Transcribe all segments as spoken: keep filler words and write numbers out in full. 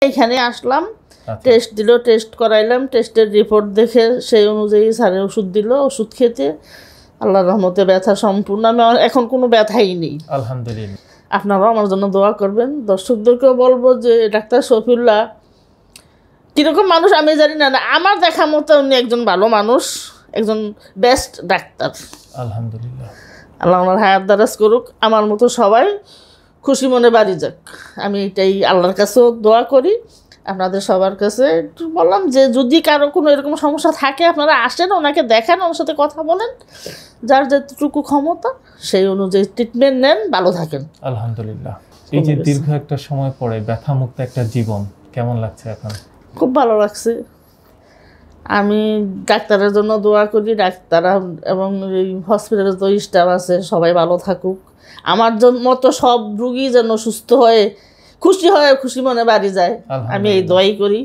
এখানে আসলাম, টেস্ট দিল, টেস্ট করাইলাম, টেস্টের রিপোর্ট দেখে সেই অনুযায়ী স্যারের ওষুধ দিল, ওষুধ খেতে আল্লাহর রহমতে ব্যথা সম্পূর্ণ, আমি এখন কোনো ব্যথাই নেই আলহামদুলিল্লাহ। আপনারাও আমার জন্য দোয়া করবেন। দর্শকদেরকেও বলবো যে ডাক্তার শফিউল্লাহ কীরকম মানুষ আমি জানি না, আমার দেখা মতো উনি একজন ভালো মানুষ, একজন বেস্ট ডাক্তার। আলহামদুলিল্লাহ, আল্লাহ ওনার হায়াত দারাজ করুক, আমার মতো সবাই খুশি মনে বাড়ি যাক, আমি এটাই আল্লাহর কাছেও দোয়া করি। আপনাদের সবার কাছে একটু বললাম যে যদি কারো কোনো এরকম সমস্যা থাকে আপনারা আসেন, ওনাকে দেখান, ওনার সাথে কথা বলেন, যার যতটুকু ক্ষমতা সেই অনুযায়ী ট্রিটমেন্ট নেন, ভালো থাকেন। আলহামদুলিল্লাহ। এই যে দীর্ঘ একটা সময় পরে ব্যথামুক্ত একটা জীবন কেমন লাগছে এখন? খুব ভালো লাগছে। আমি ডাক্তারের জন্য দোয়া করি, ডাক্তার এবং এই হসপিটালের যে স্টাফ আছে সবাই ভালো থাকুক, আমার মতো সব রুগী যেন সুস্থ হয়ে খুশি হয়ে খুশি মনে বাড়ি যায়, আমি এই দোয়াই করি।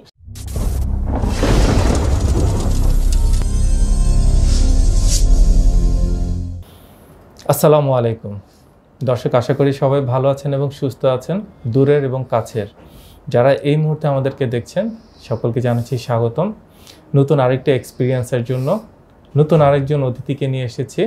আসসালামু আলাইকুম দর্শক, আশা করি সবাই ভালো আছেন এবং সুস্থ আছেন, দূরের এবং কাছের যারা এই মুহূর্তে আমাদেরকে দেখছেন সকলকে জানাচ্ছি স্বাগতম। নতুন আরেকটা এক্সপিরিয়েন্সের জন্য নতুন আরেকজন অতিথিকে নিয়ে এসেছি।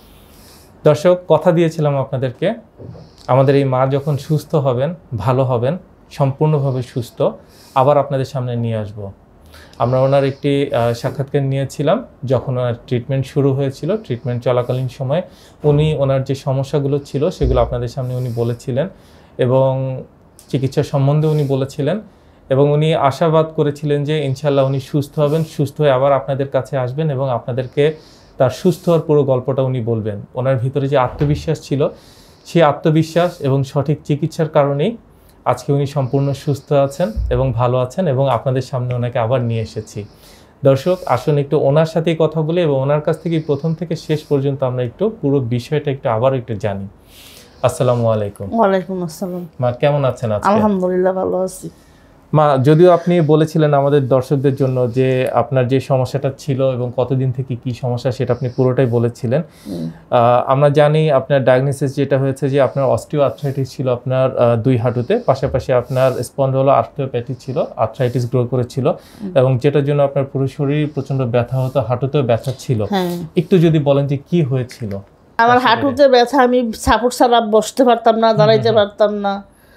দর্শক, কথা দিয়েছিলাম আপনাদেরকে, আমাদের এই মা যখন সুস্থ হবেন, ভালো হবেন, সম্পূর্ণভাবে সুস্থ, আবার আপনাদের সামনে নিয়ে আসব। আমরা ওনার একটি সাক্ষাৎকার নিয়েছিলাম যখন ওনার ট্রিটমেন্ট শুরু হয়েছিল। ট্রিটমেন্ট চলাকালীন সময় উনি ওনার যে সমস্যাগুলো ছিল সেগুলো আপনাদের সামনে উনি বলেছিলেন এবং চিকিৎসা সম্বন্ধে উনি বলেছিলেন এবং উনি আশাবাদ করেছিলেন যে ইনশাল্লাহ উনি সুস্থ হবেন, সুস্থ হয়ে আবার আপনাদের কাছে আসবেন এবং আপনাদেরকে তার সুস্থ হওয়ার পুরো গল্পটা উনি বলবেন। ওনার ভিতরে যে আত্মবিশ্বাস ছিল, সেই আত্মবিশ্বাস এবং সঠিক চিকিৎসার কারণেই আজকে উনি সম্পূর্ণ সুস্থ আছেন এবং ভালো আছেন এবং আপনাদের সামনে ওনাকে আবার নিয়ে এসেছি। দর্শক, আসুন একটু ওনার সাথেই কথা বলি এবং ওনার কাছ থেকে প্রথম থেকে শেষ পর্যন্ত আমরা একটু পুরো বিষয়টা একটু আবার একটু জানি। আসসালামু আলাইকুম। ওয়ালাইকুম আসসালাম। মা, কেমন আছেন আজকে? আলহামদুলিল্লাহ, ভালো আছি। মা, যদিও আপনি বলেছিলেন আমাদের দর্শকদের জন্য যে আপনার যে সমস্যাটা ছিল এবং কতদিন থেকে কি সমস্যা সেটা আপনি পুরোটাই বলেছিলেন। আমরা জানি আপনার ডায়াগনোসিস যেটা হয়েছে যে আপনার অস্টিও আর্থ্রাইটিস ছিল আপনার দুই হাঁটুতে, পাশাপাশি আপনার স্পন্ডলো আর্থ্রোপ্যাথি ছিল, আর্থ্রাইটিস গ্রো করেছিল এবং যেটার জন্য আপনার পুরো শরীর প্রচন্ড ব্যথা হতো, হাঁটুতেও ব্যথা ছিল। একটু যদি বলেন যে কি হয়েছিল? আমার হাঁটুতে ব্যথা, আমি সাপোর্ট ছাড়া বসতে পারতাম না, দাঁড়াইতে পারতাম না,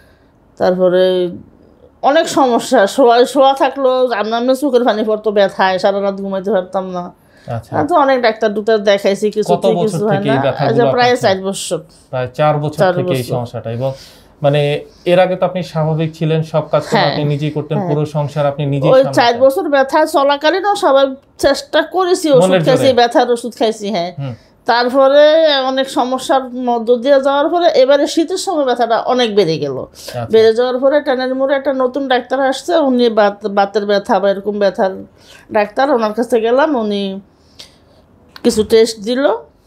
তারপরে অনেক সমস্যা, শোয়া শোয়া থাকলো আপনার চোখের পানি পড়তো ব্যথায়, সারা রাত ঘুমাইতে পারতাম না। তো অনেক ডাক্তার দুটার দেখাইছি, কিছু কিছু হয় না, প্রায় চার বছর প্রায় চার বছর থেকে এই সমস্যাটা। এবং মানে এর আগে তো আপনি স্বাভাবিক ছিলেন, সব কাজ আপনি নিজেই করতেন, পুরো সংসার আপনি নিজেই। ওই চার বছর ব্যথা চলাকালীনও সবাই চেষ্টা করেছি, ওষুধ খাইছি, ব্যথার ওষুধ খাইছি, হ্যাঁ। তারপরে অনেক সমস্যার মধ্য দিয়ে যাওয়ার পরে এবারে শীতের সময় ব্যথাটা অনেক বেড়ে গেল। বেড়ে যাওয়ার পরে টানের মোড়ে একটা নতুন ডাক্তার আসছে, উনি বাত বাতের ব্যথা বা এরকম ব্যথার ডাক্তার, ওনার কাছে গেলাম, উনি কিছু টেস্ট দিল,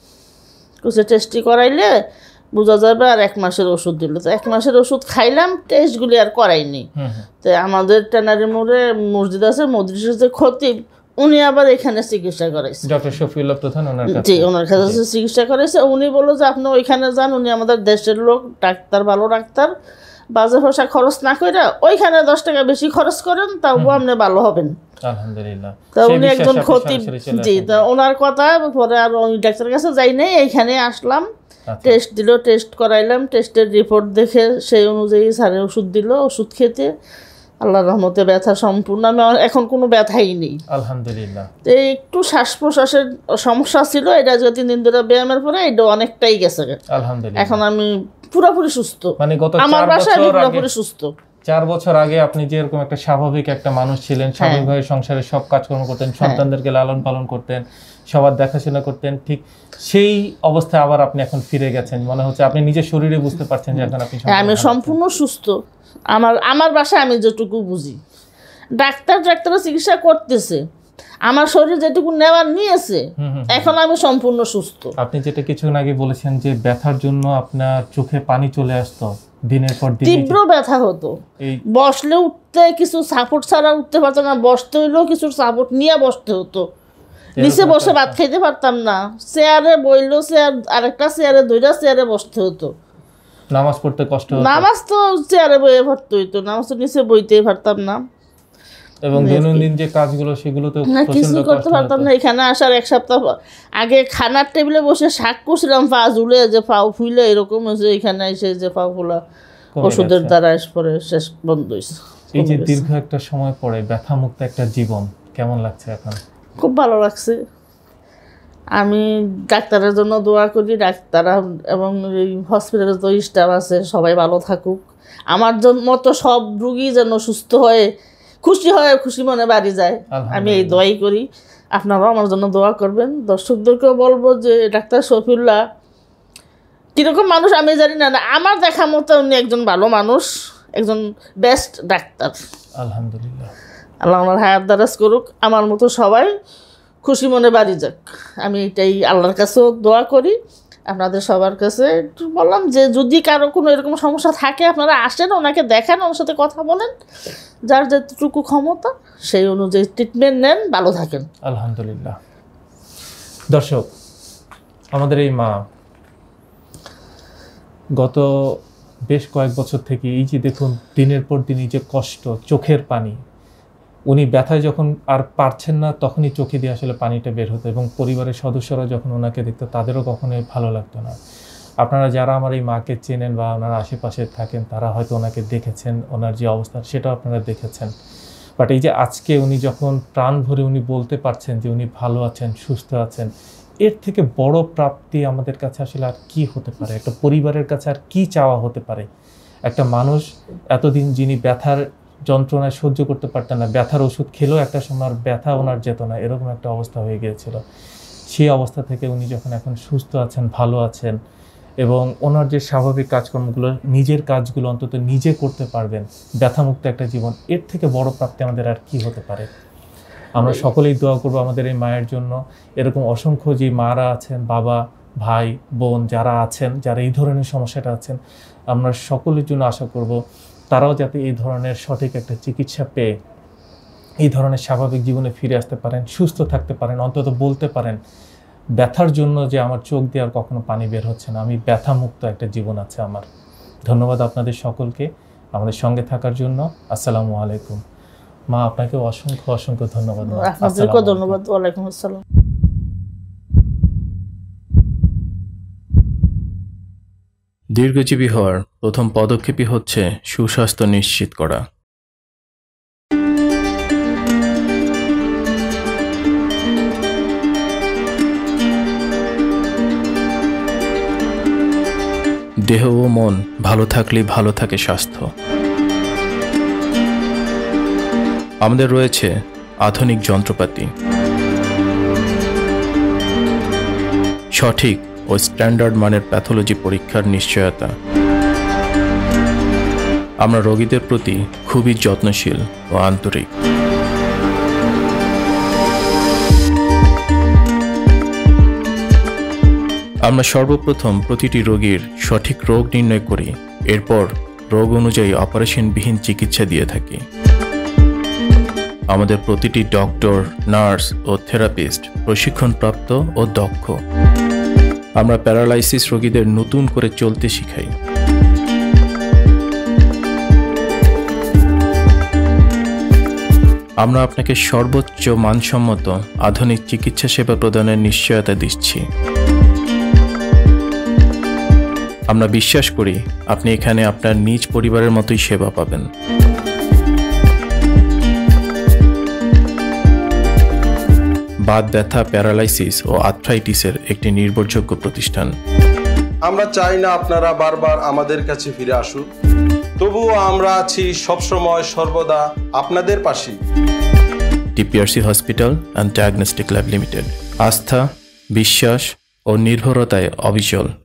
কিছু টেস্টই করাইলে বোঝা যাবে, আর এক মাসের ওষুধ দিল। তো এক মাসের ওষুধ খাইলাম, টেস্টগুলি আর করাইনি। তো আমাদের টানারি মোড়ে মসজিদ আছে, মসজিদের যে খতিব, উনি আবার এখানে চিকিৎসা করাইছে, ডক্টর শফিউল্লাহ প্রধান, ওনার কাছে। জি, ওনার কাছে চিকিৎসা করাইছে। উনি বলল যে আপনি ওইখানে যান, উনি আমাদের দেশের লোক, ডাক্তার, ভালো ডাক্তার, বাজে পয়সা খরচ না করে ওইখানে দশ টাকা বেশি খরচ করেন, তাও আপনি ভালো হবেন। আলহামদুলিল্লাহ। তা উনি একজন খতিব, জি, তা ওনার কথা পরে আর ওই ডাক্তারের কাছে যাই নাই, এইখানে আসলাম, টেস্ট দিল, টেস্ট করাইলাম, টেস্টের রিপোর্ট দেখে সেই অনুযায়ী স্যারের ওষুধ দিল, ওষুধ খেতে আল্লাহর রহমতে ব্যথা সম্পূর্ণ, আমি এখন কোনো ব্যথাই নেই আলহামদুলিল্লাহ। এই একটু শ্বাস প্রশ্বাসের সমস্যা ছিল, এটা যে তিন দিন ধরে ব্যায়ামের পরে এটা অনেকটাই গেছে আলহামদুলিল্লাহ। এখন আমি পুরোপুরি সুস্থ, মানে গত আমার বাসায় পুরোপুরি সুস্থ। চার বছর আগে আপনি যেরকম একটা স্বাভাবিক একটা মানুষ ছিলেন, স্বাভাবিকভাবে সংসারের সব কাজকর্ম করতেন, সন্তানদেরকে লালন পালন করতেন, সবার দেখাশোনা করতেন, ঠিক সেই অবস্থায় আবার আপনি এখন ফিরে গেছেন। মনে হচ্ছে আপনি নিজের শরীরে বুঝতে পারছেন যে এখন আপনি আমি সম্পূর্ণ সুস্থ। আমার আমার বাসায় আমি যেটুকু বুঝি, ডাক্তার ডাক্তারও চিকিৎসা করতেছে, আমার শরীর যেটুকু নেওয়ার নিয়েছে, এখন আমি সম্পূর্ণ সুস্থ। আপনি যেটা কিছুক্ষণ আগে বলেছেন যে ব্যথার জন্য আপনার চোখে পানি চলে আসতো, দিনের পর দিন তীব্র ব্যথা হতো, বসলে উঠতে কিছু সাপোর্ট ছাড়া উঠতে পারতাম না, বসতে হইলেও কিছু সাপোর্ট নিয়ে বসতে হতো, নিচে বসে ভাত খাইতে পারতাম না, চেয়ারে বইলেও চেয়ার আরেকটা চেয়ারে দুইটা চেয়ারে বসতে হতো, নামাজ পড়তে কষ্ট হতো? নামাজ তো চেয়ারে বইয়ে পড়তে হইতো, নামাজ তো নিচে বইতেই পারতাম না। এবং দৈনন্দিন যে কাজগুলো সেগুলো তো না কিছু করতে পারতাম না। এখানে আসার এক সপ্তাহ আগে খানার টেবিলে বসে শাক করছিলাম, পা ঝুলে যে পাও ফুলে এরকম হয়েছে, এখানে এসে যে পাও ফুলা ওষুধের দ্বারা পরে শেষ বন্ধ হয়েছে। এই যে দীর্ঘ একটা সময় পরে ব্যথামুক্ত একটা জীবন কেমন লাগছে এখন? খুব ভালো লাগছে। আমি ডাক্তারের জন্য দোয়া করি, ডাক্তার এবং এই হসপিটালের তো স্টাফ আছে সবাই ভালো থাকুক, আমার মতো সব রুগী যেন সুস্থ হয়ে খুশি হয়, খুশি মনে বাড়ি যায়, আমি এই দোয়াই করি। আপনারাও আমার জন্য দোয়া করবেন। দর্শকদেরকেও বলবো যে ডাক্তার শফিউল্লাহ কীরকম মানুষ আমি জানি না, আমার দেখা মতো উনি একজন ভালো মানুষ, একজন বেস্ট ডাক্তার। আলহামদুলিল্লাহ, আল্লাহ আমার হায়াত দারাজ করুক, আমার মতো সবাই খুশি মনে বাড়ি যাক, আমি এটাই আল্লাহর কাছেও দোয়া করি। আপনাদের সবার কাছে একটু বললাম যে যদি কারো কোনো এরকম সমস্যা থাকে আপনারা আসেন, ওনাকে দেখান, ওনার সাথে কথা বলেন, যার যতটুকু ক্ষমতা সেই অনুযায়ী ট্রিটমেন্ট নেন, ভালো থাকেন। আলহামদুলিল্লাহ। দর্শক, আমাদের এই মা গত বেশ কয়েক বছর থেকে এই যে দেখুন দিনের পর দিন এই যে কষ্ট, চোখের পানি, উনি ব্যথায় যখন আর পারছেন না তখনই চোখে দিয়ে আসলে পানিটা বের হতো, এবং পরিবারের সদস্যরা যখন ওনাকে দেখতো তাদেরও কখনোই ভালো লাগতো না। আপনারা যারা আমার এই মাকে চেনেন বা ওনার আশেপাশে থাকেন তারা হয়তো ওনাকে দেখেছেন, ওনার যে অবস্থা সেটাও আপনারা দেখেছেন। বাট এই যে আজকে উনি যখন প্রাণ ভরে উনি বলতে পারছেন যে উনি ভালো আছেন, সুস্থ আছেন, এর থেকে বড় প্রাপ্তি আমাদের কাছে আসলে আর কি হতে পারে? একটা পরিবারের কাছে আর কি চাওয়া হতে পারে? একটা মানুষ এতদিন যিনি ব্যথার যন্ত্রণায় সহ্য করতে পারতেন না, ব্যথার ওষুধ খেলেও একটা সময় ব্যথা ওনার যেত না, এরকম একটা অবস্থা হয়ে গিয়েছিল। সেই অবস্থা থেকে উনি যখন এখন সুস্থ আছেন, ভালো আছেন, এবং ওনার যে স্বাভাবিক কাজকর্মগুলো, নিজের কাজগুলো অন্তত নিজে করতে পারবেন, ব্যথামুক্ত একটা জীবন, এর থেকে বড় প্রাপ্তি আমাদের আর কি হতে পারে? আমরা সকলেই দোয়া করবো আমাদের এই মায়ের জন্য। এরকম অসংখ্য যে মারা আছেন, বাবা, ভাই, বোন যারা আছেন, যারা এই ধরনের সমস্যাটা আছেন, আমরা সকলের জন্য আশা করব তারাও যাতে এই ধরনের সঠিক একটা চিকিৎসা পেয়ে এই ধরনের স্বাভাবিক জীবনে ফিরে আসতে পারেন, সুস্থ থাকতে পারেন, অন্তত বলতে পারেন ব্যথার জন্য যে আমার চোখ দিয়ে আর কখনো পানি বের হচ্ছে না, আমি ব্যথামুক্ত একটা জীবন আছে আমার। ধন্যবাদ আপনাদের সকলকে আমাদের সঙ্গে থাকার জন্য। আসসালামু আলাইকুম। মা, আপনাকে অসংখ্য অসংখ্য ধন্যবাদ। আপনাদেরকেও ধন্যবাদ। ওয়ালাইকুম আসসালাম। দীর্ঘজীবী হওয়ার প্রথম পদক্ষেপই হচ্ছে সুস্বাস্থ্য নিশ্চিত করা। দেহ ও মন ভালো থাকলেই ভালো থাকে স্বাস্থ্য। আমাদের রয়েছে আধুনিক যন্ত্রপাতি, সঠিক ও স্ট্যান্ডার্ড মানের প্যাথোলজি পরীক্ষার নিশ্চয়তা। আমরা রোগীদের প্রতি খুবই যত্নশীল ও আন্তরিক। আমরা সর্বপ্রথম প্রতিটি রোগীর সঠিক রোগ নির্ণয় করি, এরপর রোগ অনুযায়ী অপারেশনবিহীন চিকিৎসা দিয়ে থাকি। আমাদের প্রতিটি ডক্টর, নার্স ও থেরাপিস্ট প্রশিক্ষণপ্রাপ্ত ও দক্ষ। আমরা প্যারালাইসিস রোগীদের নতুন করে চলতে শিখাই। আমরা আপনাকে সর্বোচ্চ মানসম্মত আধুনিক চিকিৎসা সেবা প্রদানের নিশ্চয়তা দিচ্ছি। আমরা বিশ্বাস করি আপনি এখানে আপনার নিজ পরিবারের মতোই সেবা পাবেন। বাত ব্যথা, প্যারালাইসিস ও আর্থ্রাইটিসের একটি নির্ভরযোগ্য প্রতিষ্ঠান। আমরা চাই না আপনারা বারবার আমাদের কাছে ফিরে আসুন, তবুও আমরা আছি সবসময় সর্বদা আপনাদের পাশেই। TPRC hospital and diagnostic lab limited, আস্থা, বিশ্বাস ও নির্ভরতায় অবিচল।